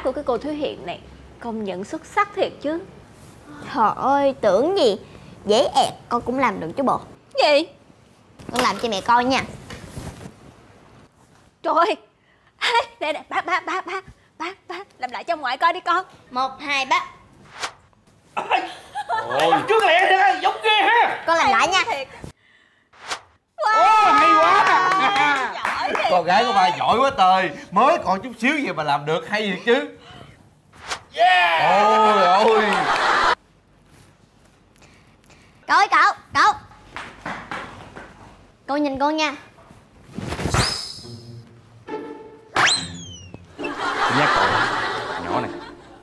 của cái cô Thúy Hiền này công nhận xuất sắc thiệt chứ. Trời ơi, tưởng gì. Dễ ẹt, con cũng làm được chứ bộ. Gì? Con làm cho mẹ coi nha. Trời ơi. Nè nè, bác làm lại cho ngoại coi đi con. 1, 2, 3. Ôi, trước lẹ ra, giống ghê ha. Con làm lại nha. Thiệt. Wow, hay quá. Giỏi thiệt. Con gái của ba giỏi quá trời. Mới còn chút xíu vậy mà làm được, hay thiệt chứ. Yeah. Ôi ôi. Cậu ơi cậu. Cậu nhìn con nha. Nhắc cậu nhỏ này.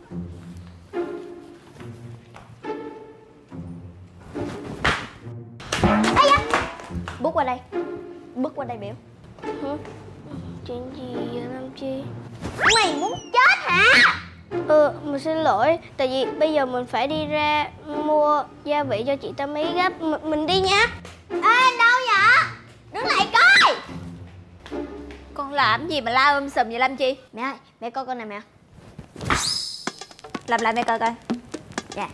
Ây da. Bước qua đây biểu. Chuyện gì vậy Nam Chi? Mày muốn chết hả? Mình xin lỗi. Tại vì bây giờ mình phải đi ra mua gia vị cho chị Tâm Ý gấp. Mình đi nha. Ê, đâu vậy? Đứng lại coi. Con làm gì mà la sùm vậy Lâm Chi? Mẹ ơi, mẹ coi con này mẹ. Làm lại mẹ coi coi. Dạ.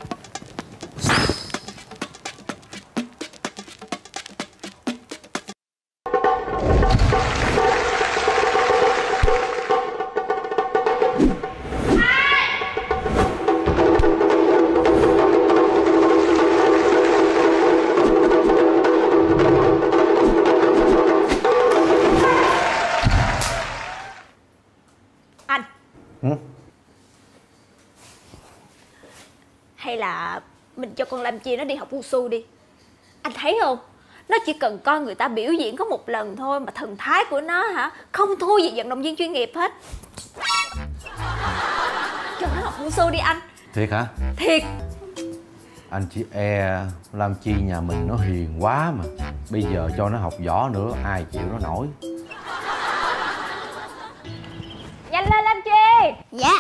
Anh. Ừ? Hay là mình cho con Lâm Chi nó đi học Wushu đi. Anh thấy không? Nó chỉ cần coi người ta biểu diễn có một lần thôi mà thần thái của nó hả, không thua gì vận động viên chuyên nghiệp hết. Cho nó học Wushu đi anh. Thiệt hả? Thiệt. Anh chỉ e Lam Chi nhà mình nó hiền quá mà. Bây giờ cho nó học võ nữa ai chịu nó nổi. Nhanh lên Lâm Chi. Dạ.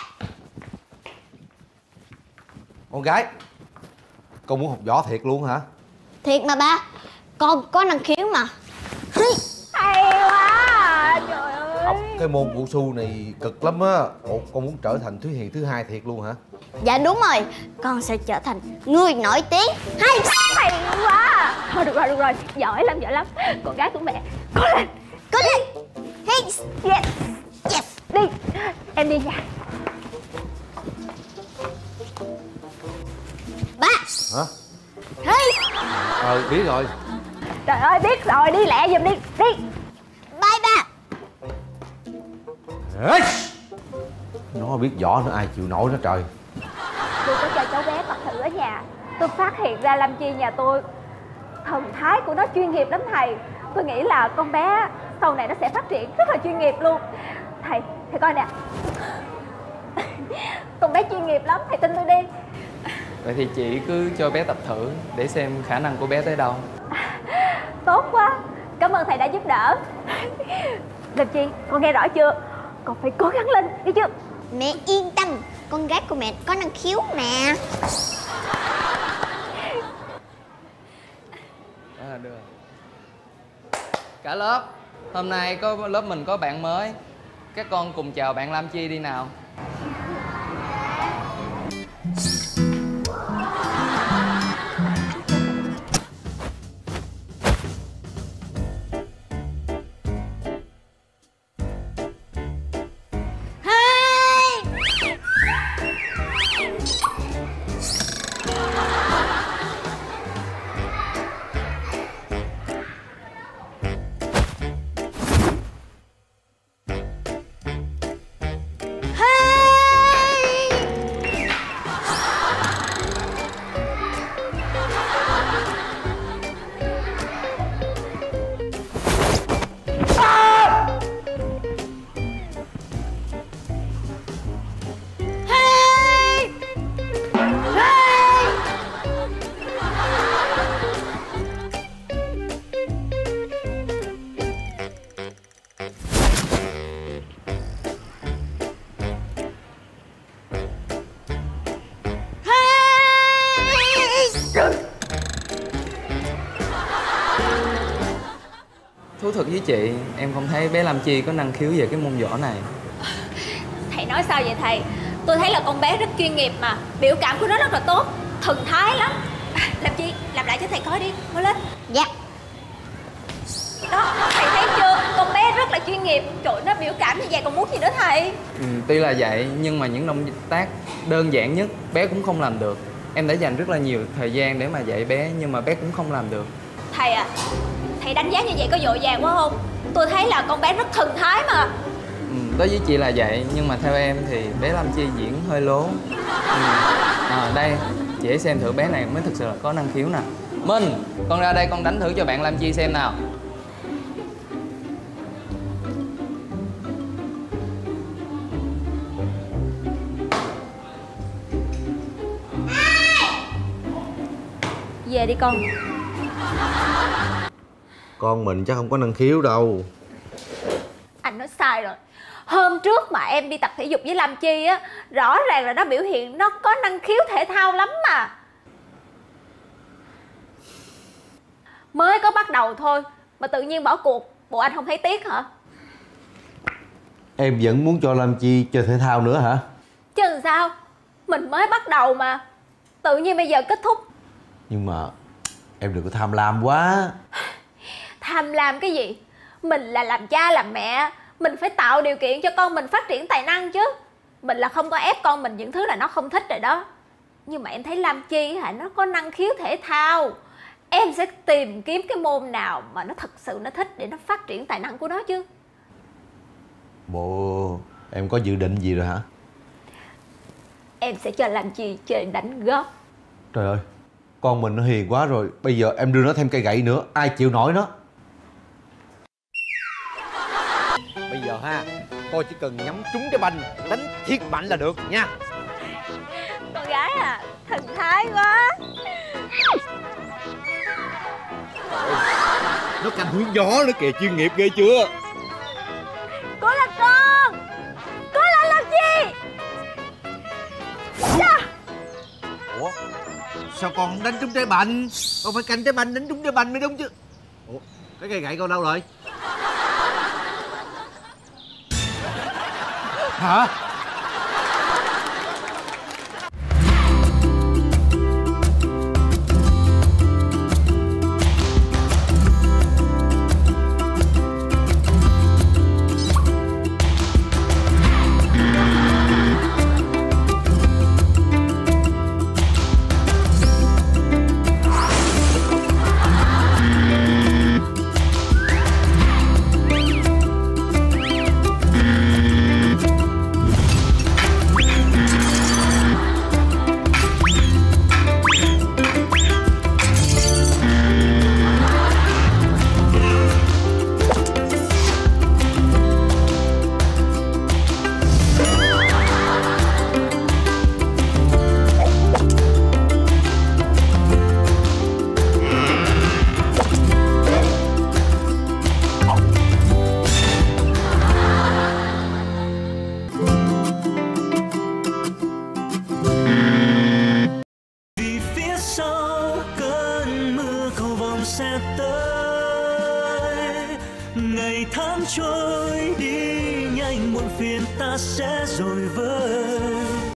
Con gái, con muốn học võ thiệt luôn hả? Thiệt mà ba. Con có năng khiếu mà. Hay quá. Trời ơi. Học cái môn vũ sư này cực lắm á. Ủa, con muốn trở thành Thúy Hiền thứ hai thiệt luôn hả? Dạ đúng rồi. Con sẽ trở thành người nổi tiếng. Hay quá. Thôi được rồi. Giỏi lắm. Con gái của mẹ. Cố lên. Hey. Yes. Yes. Đi. Em đi nha. Ba. Hả? Hey. Biết rồi. Trời ơi, biết rồi, đi lẹ giùm đi. Đi. Bye ba. Ê! Nó biết võ nữa ai chịu nổi nó trời. Tôi có cho cháu bé tập thử ở nhà. Tôi phát hiện ra Lâm Chi nhà tôi thần thái của nó chuyên nghiệp lắm thầy. Tôi nghĩ là con bé sau này nó sẽ phát triển rất là chuyên nghiệp luôn. Thầy coi nè. Con bé chuyên nghiệp lắm, thầy tin tôi đi. Vậy thì chị cứ cho bé tập thử để xem khả năng của bé tới đâu. Tốt quá, cảm ơn thầy đã giúp đỡ. Lâm Chi, con nghe rõ chưa? Con phải cố gắng lên, nghe chưa? Mẹ yên tâm. Con gái của mẹ có năng khiếu mà. Đó là được. Cả lớp, hôm nay có lớp mình có bạn mới. Các con cùng chào bạn Lam Chi đi nào. Thú thật với chị, em không thấy bé Lam Chi có năng khiếu về cái môn võ này. Thầy nói sao vậy thầy? Tôi thấy là con bé rất chuyên nghiệp mà. Biểu cảm của nó rất là tốt, thần thái lắm. Làm chi? Làm lại cho thầy coi đi, mau lên. Dạ. Đó, thầy thấy chưa? Con bé rất là chuyên nghiệp. Trời, nó biểu cảm như vậy còn muốn gì nữa thầy? Tuy là vậy nhưng mà những động tác đơn giản nhất bé cũng không làm được. Em đã dành rất là nhiều thời gian để mà dạy bé nhưng mà bé cũng không làm được. Thầy à, thầy đánh giá như vậy có vội vàng quá không? Tôi thấy là con bé rất thần thái mà. Đối với chị là vậy nhưng mà theo em thì bé Lam Chi diễn hơi lố. Đây, chị hãy xem thử bé này mới thực sự là có năng khiếu nè. Minh, con ra đây con đánh thử cho bạn Lam Chi xem nào. Về đi con. Con mình chắc không có năng khiếu đâu. Anh nói sai rồi. Hôm trước mà em đi tập thể dục với Lam Chi á, rõ ràng là nó biểu hiện nó có năng khiếu thể thao lắm mà. Mới có bắt đầu thôi mà tự nhiên bỏ cuộc, bộ anh không thấy tiếc hả? Em vẫn muốn cho Lam Chi chơi thể thao nữa hả? Chứ làm sao, mình mới bắt đầu mà. Tự nhiên bây giờ kết thúc. Nhưng mà em đừng có tham lam quá. Tham lam cái gì? Mình là làm cha làm mẹ, mình phải tạo điều kiện cho con mình phát triển tài năng chứ. Mình là không có ép con mình những thứ là nó không thích rồi đó. Nhưng mà em thấy Lam Chi hả, nó có năng khiếu thể thao. Em sẽ tìm kiếm cái môn nào mà nó thật sự nó thích để nó phát triển tài năng của nó chứ. Bộ em có dự định gì rồi hả? Em sẽ cho Lam Chi chơi đánh golf. Trời ơi, con mình nó hiền quá rồi. Bây giờ em đưa nó thêm cây gậy nữa, ai chịu nổi nó. Bây giờ ha, cô chỉ cần nhắm trúng cái banh, đánh thiệt mạnh là được nha. Con gái à, thần thái quá. Nó canh hướng gió nữa kìa, chuyên nghiệp ghê chưa? Cố lên con, cố lên Lam Chi. Ủa, sao con không đánh trúng trái banh? Con phải canh trái banh, đánh trúng trái banh mới đúng chứ. Ủa, cái cây gậy con đâu rồi? Hả? Ngày tháng trôi đi nhanh, muộn phiền ta sẽ rồi vơi.